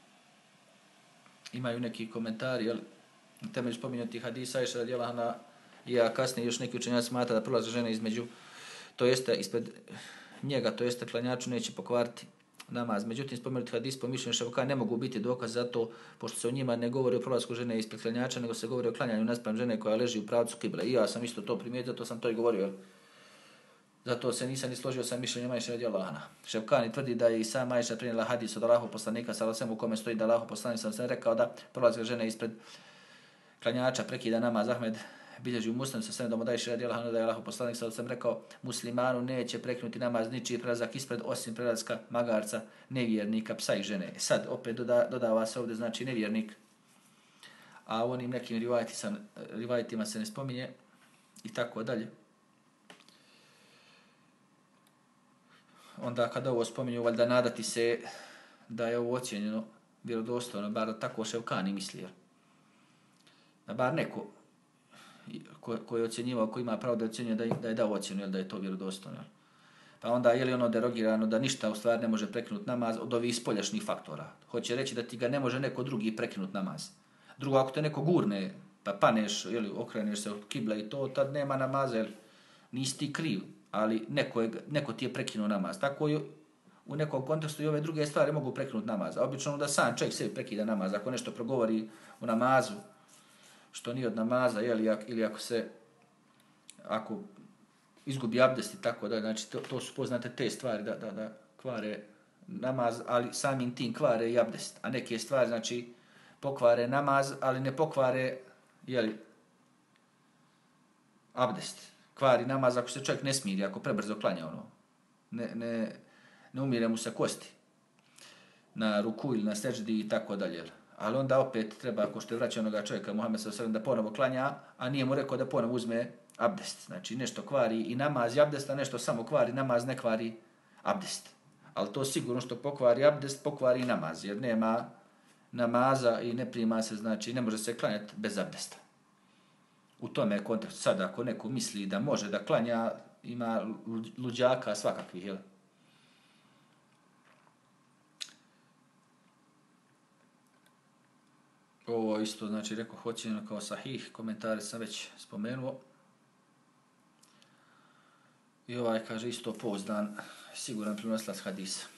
imaju neki komentari, jel? Na temelju spominjati hadisa, Ajša radijallahu anha, i a kasnije još neki učenjaci smatra da prolaze žene između, to jeste ispred njega, to jeste klanjaču neće pokvariti namaz. Međutim, spomenuti hadis po mišljenju Šavka ne mogu biti dokaz za to, pošto se o njima ne govori o prolasku žene ispred klanjača, nego se govori o klanjanju naspram žene koja leži u pravcu kible. I ja sam isto to primijetio, zato sam to i govorio. Zato se nisam ni složio sa mišljenjem Ajše radijallahu anha. Ševkani tvrdi da je i sam Ajša prenijela hadis od Allahov poslanika sallallahu alejhi ve sellem u kome stoji da Allahov poslanik sallallahu alejhi ve sellem rekao da prolazak žene ispred klanjača prekida namaz. Ahmed bilježi u Muslimu sa sedam da Ajše radijallahu anha da je Allahov poslanik sallallahu alejhi ve sellem rekao muslimanu neće prekinuti namaz ničiji prelazak ispred osim prelaska magarca, nevjernika, psa i žene. Sad opet doda, dodava se ovdje znači nevjernik, a u onim nekim rivajetima, rivajetima se ne spominje i tako dalje. Onda kada ovo spominju, valjda nadati se da je ovo ocjenjeno vjerodostojno, bar tako Ševkani misli. Da bar neko ko, ko je ocjenjivao, ko ima pravo da ocjenjuje da, da je dao ocjenu, jel, da je to vjerodostojno. Pa onda je li ono derogirano da ništa u stvari ne može prekinuti namaz od ovih spoljašnjih faktora. Hoće reći da ti ga ne može neko drugi prekinuti namaz. Drugo, ako te neko gurne, pa paneš, jel, okreneš se od kible i to, tad nema namaza, jel, nisi ti kriv, ali neko, je, neko ti je prekinuo namaz. Tako je u nekom kontekstu i ove druge stvari mogu prekinuti namaz. A obično da sam čovjek sebi prekida namaz, ako nešto progovori u namazu, što nije od namaza, jel, ili ako se, ako izgubi abdest i tako da, znači to, to su poznate te stvari da, da, da kvare namaz, ali samim tim kvare i abdest. A neke stvari, znači, pokvare namaz, ali ne pokvare, jel, abdest. Kvari namaz ako se čovjek ne smiri, ako prebrzo klanja, ono, ne, ne, ne umire mu se kosti na ruku ili na seždi i tako dalje. Ali onda opet treba, ako što je vraća onoga čovjeka, Muhammed sallallahu alejhi ve sellem, da ponovo klanja, a nije mu rekao da ponovo uzme abdest. Znači nešto kvari i namaz i abdest, a nešto samo kvari namaz, ne kvari abdest. Ali to sigurno što pokvari abdest, pokvari i namaz, jer nema namaza i ne prima se, znači ne može se klanjati bez abdesta. U tome kontekstu sada, ako neko misli da može da klanja, ima luđaka svakakvih, jel? Ovo isto, znači, rekao, hoćeno kao sahih, komentare sam već spomenuo. I ovaj, kaže, isto pouzdan, siguran prenoslac hadisa.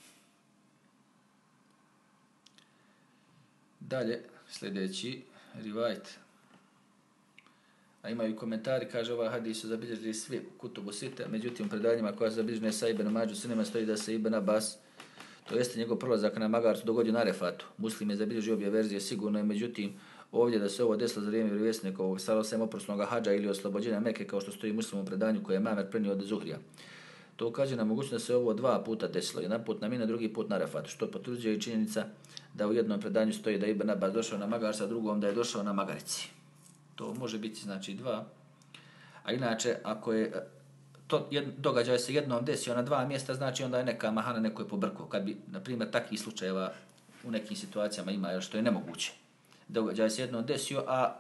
Dalje, sljedeći rivajet. A imaju komentari, kaže ovaj hadis su zabilježili svi kutubu site, međutim u predanjima koja su zabilježene sa Ibn Mađu Sunema stoji da se Ibn Abbas, to jeste njegov prolazak na Magarcu, dogodio na Arefatu. Muslim je zabilježio obje verzije sigurno, međutim ovdje da se ovo desilo za vrijeme vjerovjesnikovog salosem oprosnog hadža ili oslobođenja Mekke, kao što stoji u Muslimom predanju koje je Mamer prenio od Zuhrija. To ukazuje na mogućnost da se ovo dva puta desilo, jedan put na Mina, drugi put na Arefatu, što potvrđuje i činjenica da u jednom predanju stoji da je Ibn Abbas došao na Magarca, a drugom da je došao na Magarici. To može biti znači dva. A inače, ako je to jed, događaj se jednom desio na dva mjesta, znači onda je neka mahana, neko je pobrkao. Kad bi, na primjer, takvih slučajeva u nekim situacijama ima, jer što je nemoguće. Događaj se jednom desio, a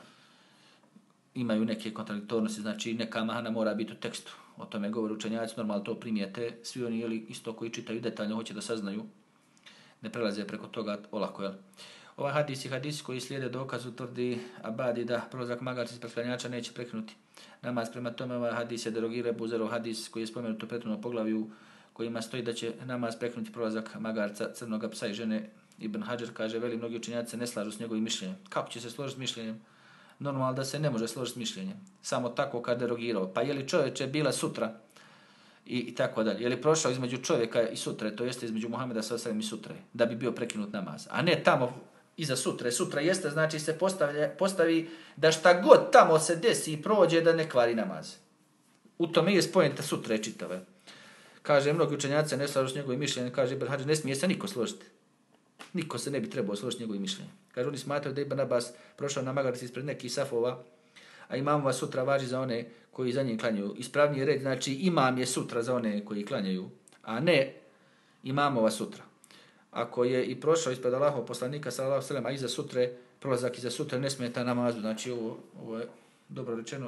imaju neke kontradiktornosti, znači neka mahana mora biti u tekstu. O tome govori učenjaci, normalno to primijete, svi oni jeli, isto koji čitaju detaljno, hoće da saznaju, ne prelaze preko toga olako, jel? Ovaj hadis i hadis koji slijede dokazu tvrdi Abadi da prolazak magarca ispred klanjača neće prekinuti namaz. Prema tome ovaj hadis je derogirao Ebu Zerov hadis koji je spomenut u prethodnom poglavlju kojima stoji da će namaz prekinuti prolazak magarca, crnoga psa i žene. Ibn Hadžar kaže, veli mnogi učenjaci se ne slažu s njegovim mišljenjem. Kako će se složiti s mišljenjem? Normalno da se ne može složiti s mišljenjem. Samo tako kad derogirao. Pa je li čovječe bila sutra i, i tako dalje. Je li prošao između čovjeka i sutre, to jeste između Muhameda sallallahu alejhi ve sellem i sutre, da bi bio prekinut namaz. A ne tamo iza sutre. Sutra jeste, znači se postavlja, postavi da šta god tamo se desi i prođe da ne kvari namaz. U tome je spojenta sutre čitave. Kaže, mnogi učenjaci ne slažu s njegovim mišljenjem, kaže Ibn Hadžar, ne smije se niko složiti. Niko se ne bi trebao složiti s njegovim mišljenjem. Kaže, oni smatraju da Ibn Abbas prošao na Magarci ispred nekih safova, a imamova sutra važi za one koji za njim klanjaju. Ispravniji red, znači imam je sutra za one koji klanjaju, a ne imamova sutra. Ako je i prošao ispred Allahov poslanika sallallahu alejhi ve sellem, a iza sutre, prolazak iza sutre ne smeta namazu. Znači ovo, ovo je dobro rečeno.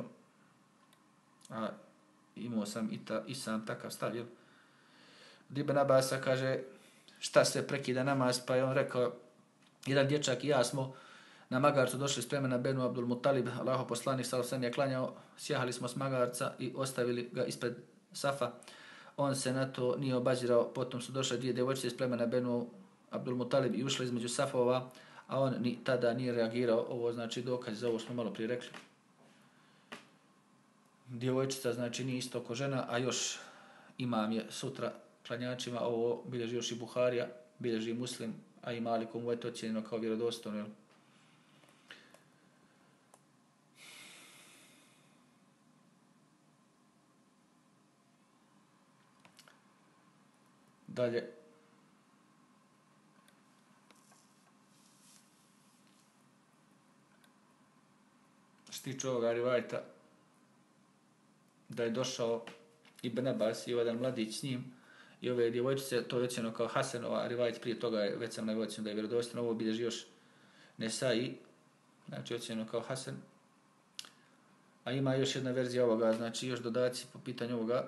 A imao sam i, ta, i sam takav stav. Jel? Ibn Abbasa kaže šta se prekida namaz, pa je on rekao, jedan dječak i ja smo na Magarcu došli s plemena Benu Abdul Mutalib, Allahov poslanik sallallahu alejhi ve sellem je klanjao, sjahali smo s Magarca i ostavili ga ispred safa. On se na to nije obazirao, potom su došle dvije djevojčice iz plemena Benu Abdul Mutalib i ušle između safova, a on ni, tada nije reagirao. Ovo znači dokaz za ovo smo malo prije rekli. Djevojčica znači nije isto ko žena, a još imam je sutra klanjačima, ovo bilježi još i Buharija, bilježi Muslim, a i Malikom u eto ocjenjeno kao vjerodostojno. Dalje. Što tiče ovoga rivajta, da je došao Ibn Abbas i jedan mladić s njim i ove djevojčice, to je ocjeno kao Hasanova, rivajt prije toga je, već sam najvocjeno da je vjerodostojno, ovo bilježi još Nesai, znači ocjeno kao Hasan. A ima još jedna verzija ovoga, znači još dodaci po pitanju ovoga,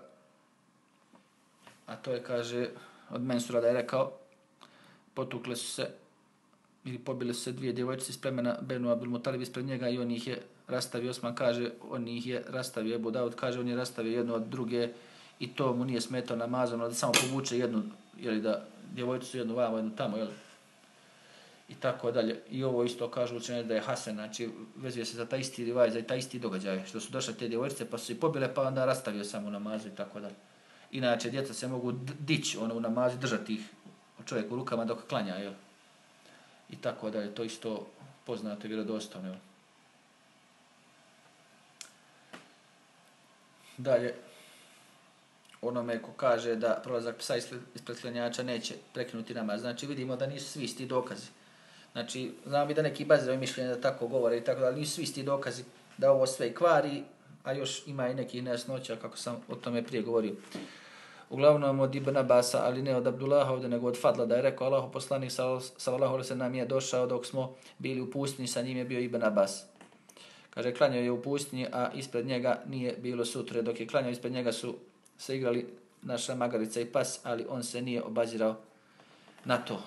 a to je, kaže, od Mensura da je rekao, potukle su se ili pobile su se dvije djevojčice iz plemena Benu Abdul Mutalib ispred njega i on ih je rastavio. Osman kaže, on ih je rastavio. Ebu Davud kaže, on je rastavio jednu od druge i to mu nije smetao namazom, da samo povuče jednu, jeli da djevojčicu jednu vamo, jednu tamo, jeli. I tako dalje. I ovo isto kažu učenjaci da je Hasan, znači vezuje se za taj isti rivaj, za taj isti događaj, što su došle te djevojčice pa su i pobile, pa onda rastavio samo namazu i tako dalje. Inače, djeca se mogu dići ono, u namazu, držati ih čovjek u rukama dok klanja, jel? I tako da je to isto poznato i vjerodostojno. Dalje, onome ko kaže da prolazak psa ispred klanjača neće prekinuti namaz. Znači, vidimo da nisu svi isti dokazi. Znači, znamo i da neki baziraju mišljenje da tako govore i tako da, ali nisu svi isti dokazi da ovo sve kvari, a još ima i nekih nejasnoća, kako sam o tome prije govorio. Uglavnom od Ibn Abasa, ali ne od Abdullaha ovdje, nego od Fadla, da je rekao Allahov poslanik sallallahu alejhi ve sellem nam je došao dok smo bili u pustinji, sa njim je bio Ibn Abbas. Kaže, klanjao je u pustinji, a ispred njega nije bilo sutre. Dok je klanjao, ispred njega su se igrali naša magarica i pas, ali on se nije obazirao na to.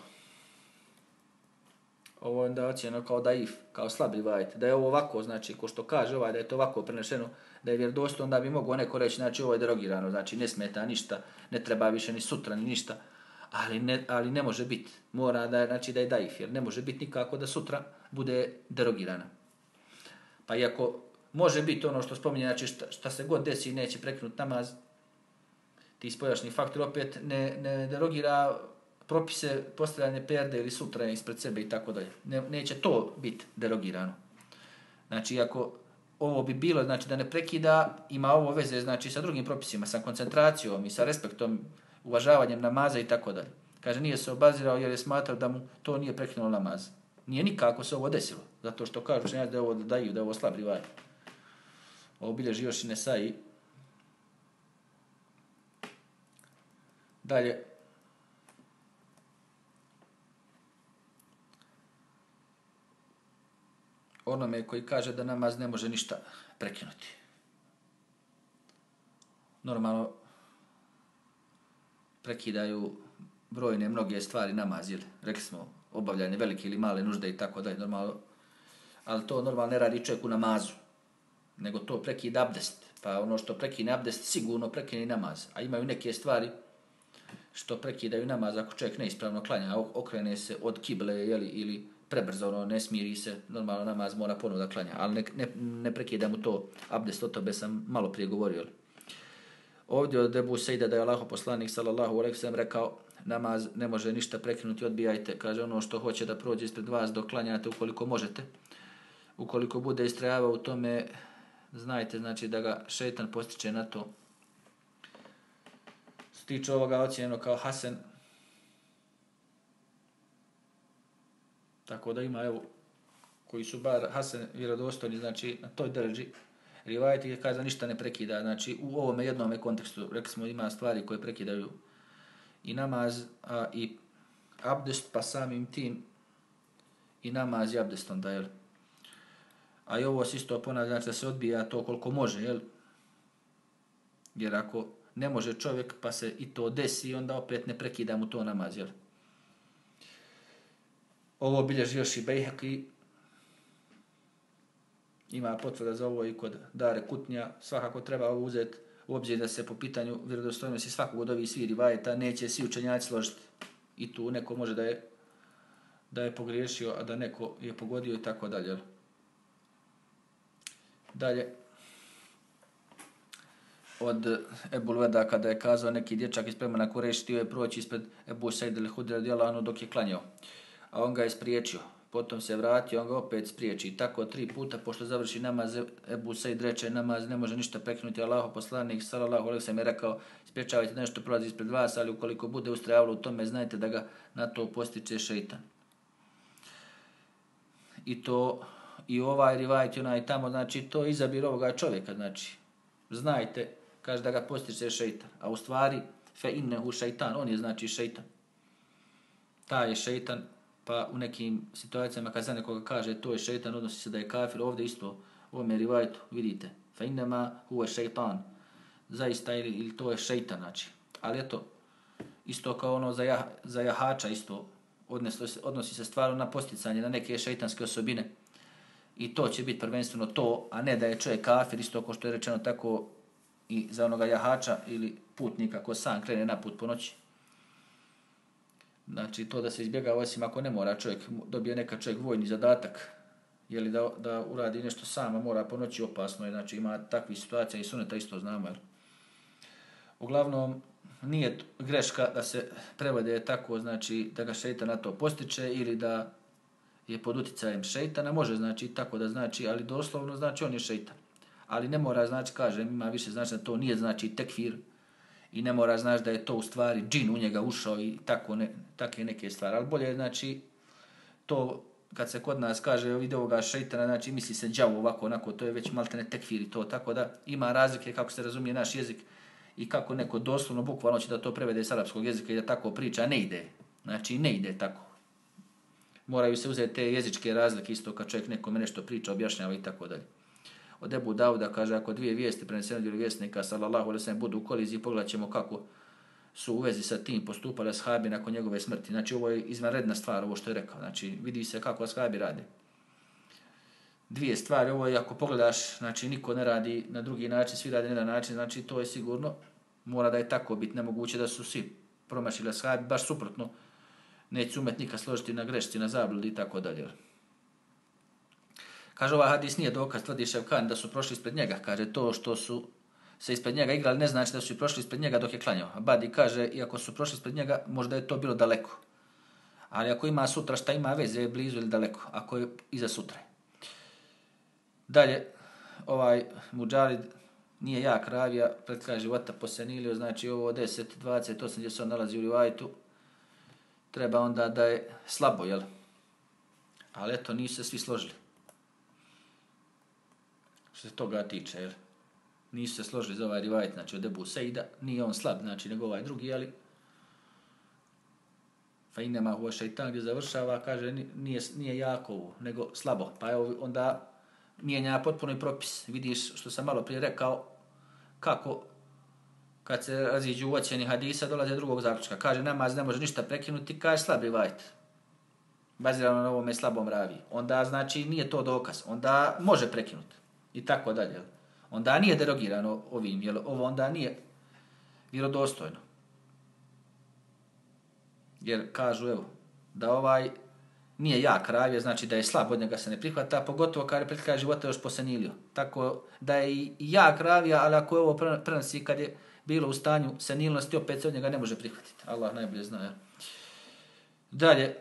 Ovo je onda ocjeno kao daif, kao slabi vajt. Da je ovo ovako, znači, ko što kaže ovaj, da je to ovako prenešeno, da je vjerodostojno, onda bi mogao neko reći, znači, ovo je derogirano, znači, ne smeta ništa, ne treba više ni sutra, ni ništa, ali ne, ali ne može biti. Mora da, znači, da je daif, jer ne može biti nikako da sutra bude derogirana. Pa iako može biti ono što spominje, znači šta, šta se god desi neće prekinuti namaz, ti spoljašnji faktor opet ne, ne derogira propise postavljanje perde ili sutra ispred sebe i tako dalje. Ne, neće to biti derogirano. Znači, ako ovo bi bilo, znači da ne prekida, ima ovo veze, znači sa drugim propisima, sa koncentracijom i sa respektom, uvažavanjem namaza i tako dalje. Kaže, nije se obazirao jer je smatrao da mu to nije prekinulo namaz. Nije nikako se ovo desilo, zato što kažu učenjaci da je ovo daju, da je ovo slab rivaj. Ovo bilježi još i Nesai. Dalje. Onome koji kaže da namaz ne može ništa prekinuti. Normalno prekidaju brojne mnoge stvari namaz, ili rekli smo obavljanje velike ili male nužde i tako dalje, normalno, ali to normalno ne radi čovjek u namazu, nego to prekida abdest, pa ono što prekine abdest sigurno prekine namaz, a imaju neke stvari što prekidaju namaz ako čovjek neispravno klanja, okrene se od kible jeli, ili prebrzo, ono, ne smiri se, normalno namaz mora ponovno da klanja, ali ne, ne, ne prekida mu to abdest, o tobe sam malo prije govorio. Ovdje od Ebu Sejda da je Allahov poslanik sallallahu alejhi ve sellem rekao, namaz ne može ništa prekinuti, odbijajte, kaže ono što hoće da prođe ispred vas dok klanjate ukoliko možete. Ukoliko bude istrajavao u tome, znajte znači da ga šejtan postiče na to. Što tiče ovoga ocjenjeno kao Hasan, tako da ima, evo, koji su bar Hasan vjerodostojni, znači na toj deređi, rivajeti je kaže ništa ne prekida, znači u ovome jednome kontekstu, rekli smo ima stvari koje prekidaju i namaz, a i abdest, pa samim tim i namaz i abdest onda, jel? A i ovo se isto ponavlja, znači da se odbija to koliko može, jel? Jer ako ne može čovjek, pa se i to desi, onda opet ne prekida mu to namaz, jel? Ovo bilježi još i Bejheki, ima potvrda za ovo i kod Dare Kutnja, svakako treba uzeti u obzir da se po pitanju vjerodostojnosti svakog od ovih svih rivajeta neće svi učenjaci složiti. I tu neko može da je, da je pogriješio, a da neko je pogodio i tako dalje. Dalje, od Ebu Lveda kada je kazao neki dječak iz plemena Kurejš htio je proći ispred Ebu Sejda el-Hudri radijallahu anhu dok je klanjao, a on ga je spriječio. Potom se vratio, on ga opet spriječi. Tako tri puta, pošto završi namaz, Ebu Sejd reče, namaz ne može ništa prekinuti. Allahov poslanik, sallallahu alejhi ve sellem, je rekao, spriječavajte nešto prolazi ispred vas, ali ukoliko bude ustrajavalo u tome, znajte da ga na to postiče šejtan. I to, i ovaj rivajet, onaj tamo, znači, to je izabir ovoga čovjeka, znači, znajte, kaže da ga postiče šejtan. A u stvari, fe innehu šejtan, on je znači šejtan. Ta je šejtan. Pa u nekim situacijama kad za nekoga kaže to je šejtan, odnosi se da je kafir, ovdje isto u ovome rivajetu vidite. Fa innama huwa šejtan. Zaista ili, ili to je šejtan, znači. Ali eto, isto kao ono za, jah, za jahača isto odnosi, odnosi se stvarno na posticanje, na neke šejtanske osobine. I to će biti prvenstveno to, a ne da je čovjek kafir, isto kao što je rečeno tako i za onoga jahača ili putnika ko sam krene na put po noći. Znači, to da se izbjega, osim ako ne mora čovjek, dobije neka čovjek vojni zadatak, jeli da, da uradi nešto sama, mora po noći opasno, je, znači ima takvih situacija i suneta isto znamo. Jel? Uglavnom, nije greška da se prevode tako, znači da ga šejtan na to postiče ili da je pod uticajem šejtana, može znači tako da znači, ali doslovno znači on je šejtan. Ali ne mora znači, kažem, ima više znači da to nije znači tekfir, i ne mora znaš da je to u stvari džin u njega ušao i tako ne, takve neke stvari. Ali bolje je, znači, to kad se kod nas kaže vidi ovoga šejtana, znači misli se đavo ovako, onako, to je već maltene tekfir i to, tako da ima razlike kako se razumije naš jezik i kako neko doslovno, bukvalno će da to prevede iz arapskog jezika i da tako priča, ne ide. Znači, ne ide tako. Moraju se uzeti te jezičke razlike isto kad čovjek nekome nešto priča, objašnjava i tako dalje. Od Ebu Dauda kaže, ako dvije vijesti prenesene od vjerovjesnika sallallahu alejhi ve sellem budu u koliziji, pogledaćemo kako su u vezi sa tim postupali ashabi nakon njegove smrti. Znači, ovo je izvanredna stvar, ovo što je rekao. Znači, vidi se kako ashabi rade. Dvije stvari, ovo je ako pogledaš, znači, niko ne radi na drugi način, svi radi na jedan način, znači, to je sigurno, mora da je tako biti, nemoguće da su svi promašili ashabi, baš suprotno, neće umet nikad složiti na grešci, na zabludi i tako dalje. Kaže, ovaj hadis nije dokaz, tvrdi Ševkani da su prošli ispred njega. Kaže, to što su se ispred njega igrali ne znači da su i prošli ispred njega dok je klanjao. A Badi kaže, iako su prošli ispred njega, možda je to bilo daleko. Ali ako ima sutra, šta ima veze, je blizu ili daleko, ako je iza sutra. Dalje, ovaj Mudžalid nije jak ravija, pred kraj života posenilio, znači ovo deset, dvadeset osam gdje se on nalazi u rivajtu, treba onda da je slabo, jel? Ali eto, nisu se svi složili. Što se toga tiče, jel? Nisu se složili za ovaj rivajt, znači od Ebu Sejda, nije on slab, znači nego ovaj drugi, ali fa inema huwa šeitan gdje završava, kaže nije, nije jako ovo, nego slabo. Pa evo onda mijenja potpuno i propis. Vidiš što sam malo prije rekao, kako kad se raziđu u ocjeni hadisa dolaze drugog zaključka. Kaže namaz ne može ništa prekinuti, kaže slab rivajt. Bazirano na ovome slabom ravi. Onda znači nije to dokaz. Onda može prekinuti. I tako dalje. Onda nije derogirano ovim, jer ovo onda nije vjerodostojno. Jer kažu, evo, da ovaj nije jak ravija, znači da je slab, od njega se ne prihvata, pogotovo kada je pred kraj života još posenilio. Tako da je i jak ravija, ali ako je ovo prenosi kad je bilo u stanju senilnosti, opet se od njega ne može prihvatiti. Allah najbolje zna. Ja. Dalje,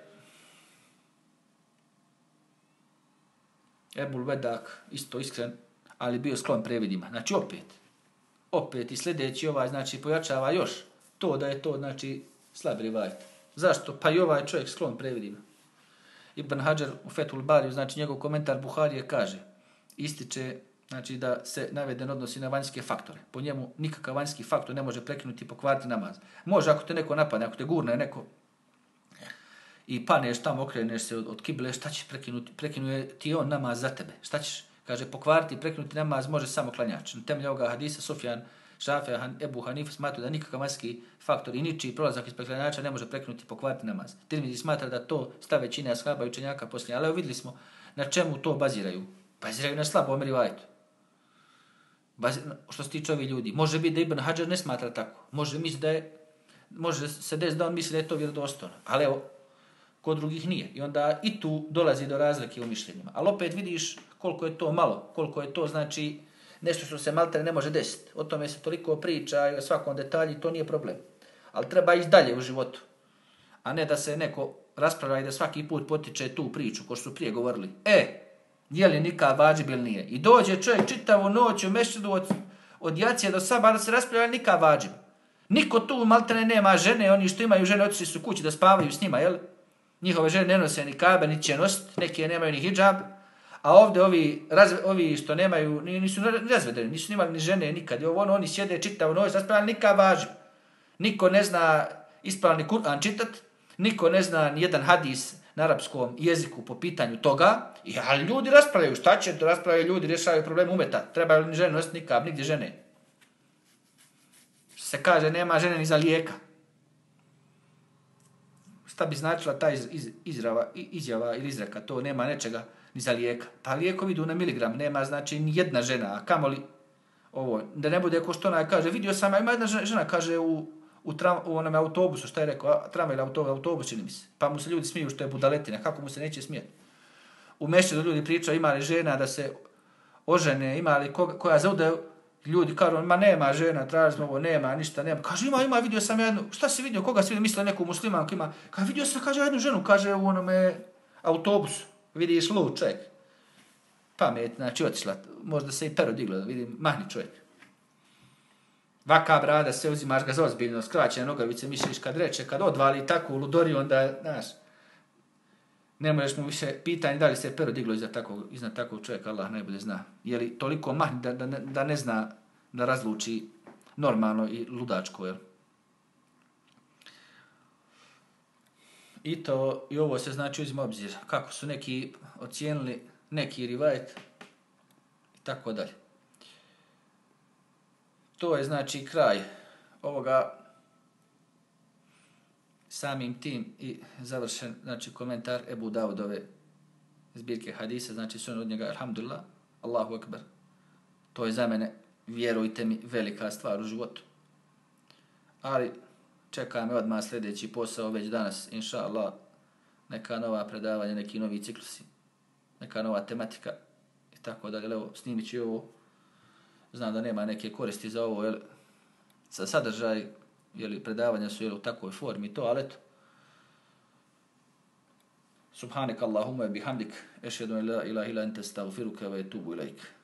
Ebul Vedak, isto iskren, ali bio sklon previdima. Znači opet, opet i sljedeći ovaj, znači pojačava još to da je to, znači, slab rivajt. Zašto? Pa i ovaj čovjek sklon previdima. Ibn Hajar u Fethul Bariju, znači njegov komentar Buharije kaže, ističe, znači da se naveden odnosi na vanjske faktore. Po njemu nikakav vanjski faktor ne može prekinuti i pokvariti namaz. Može ako te neko napadne, ako te gurne neko i paneš tamo, okreneš se od, od kible, šta će prekinuti? Prekinuje ti on namaz za tebe. Šta ćeš? Kaže, pokvariti i prekinuti namaz može samo klanjač. Na temelju ovoga hadisa Sufjan, Šafija, Ebu Hanife smatruju da nikakav vanjski faktor i ničiji prolazak ispred klanjača ne može prekinuti i pokvariti namaz. Tirmizi smatra da to stav većine ashaba i učenjaka poslije. Ali evo vidjeli smo na čemu to baziraju. Baziraju na slabom rivajtu. Što se tiče ovih ljudi. Može biti da Ibn Hajar ne smatra tako. Može, misli da je, može se desiti da on misli da je to vjerodostojno. Ali evo, kod drugih nije. I onda i tu dolazi do razlike u mišljenjima. Ali opet vidiš koliko je to malo, koliko je to znači nešto što se maltene ne može desiti. O tome se toliko priča i o svakom detalji, to nije problem. Ali treba ići dalje u životu. A ne da se neko raspravlja i da svaki put potiče tu priču, ko što su prije govorili. E, je li nikad vađib ili nije? I dođe čovjek čitavu noć u mešćidu od, od jacije do saba da se raspravlja nikad vađib. Niko tu maltene nema žene, oni što imaju žene otišli su kući da spavaju s njima, jel? Njihove žene ne nose ni kabe, ni će nositi, neke nemaju ni hidžab. A ovdje ovi, raz, ovi što nemaju, nisu razvedeni, nisu imali ni žene nikad. I ovo ono, oni sjede čitavu noć, raspravljali nikad važib. Niko ne zna ispravni Kur'an čitat, niko ne zna ni jedan hadis na arapskom jeziku po pitanju toga. I, ali ljudi raspravljaju, šta će to raspravljaju ljudi, rješavaju problem umeta. Trebaju li žene nositi nikad, nigdje žene. Se kaže, nema žene ni za lijeka. Šta bi značila ta iz, iz, izrava, izjava ili izreka, to nema nečega ni za lijeka. Pa lijekovi idu na miligram, nema znači ni jedna žena, a kamoli ovo, da ne bude ko što ona kaže, vidio sam, ima jedna žena, kaže u, u, tram, u onom autobusu, šta je rekao, tramvaj ili autobus, autobus čini mi se, pa mu se ljudi smiju što je budaletina, kako mu se neće smijeti. U mešćidu ljudi pričaju, ima li žena da se ožene, ima li koga, koja zaude, ljudi kažu, ma nema žena, tražimo ovo, nema, ništa, nema. Kaže, ima, ima, vidio sam jednu, šta si vidio, koga si vidio, mislio neku muslimanku ima. Kaže, vidio sam, kaže, jednu ženu, kaže, u onome autobusu, vidiš lud čovjek. Pamet, znači, otišla, možda se i pero diglo, vidim, mahni čovjek. Vaka brada se uzimaš ga za ozbiljno, skraćene nogavice, misliš kad reče, kad odvali takvu ludoriju, onda, znaš, ne možeš mu više pitanje da li se pero diglo iznad takvog, iznad takvog čovjeka, Allah najbolje zna. Je li toliko mahni da, da, da ne zna da razluči normalno i ludačko, jel? I to, i ovo se znači uzima obzir. Kako su neki ocijenili neki rivajet i tako dalje. To je znači kraj ovoga samim tim i završen znači komentar Ebu Davudove zbirke hadisa, znači su od njega alhamdulillah, Allahu ekber. To je za mene, vjerujte mi, velika stvar u životu. Ali čeka me odmah sljedeći posao već danas, inša Allah, neka nova predavanja, neki novi ciklusi, neka nova tematika Tako da, evo, snimit ću ovo. Znam da nema neke koristi za ovo, jer sa sadržaj, jeli, predavanja su, jeli, u takvoj formi to, ali eto. Subhanak Allahumma bihamdik, ešhedu an la ilaha illa ente, astaghfiruka wa etubu ilaik.